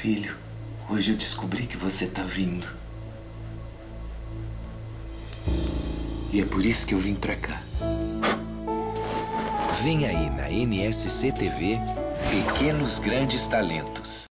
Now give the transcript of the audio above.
Filho, hoje eu descobri que você tá vindo. E é por isso que eu vim pra cá. Vem aí na NSC TV Pequenos Grandes Talentos.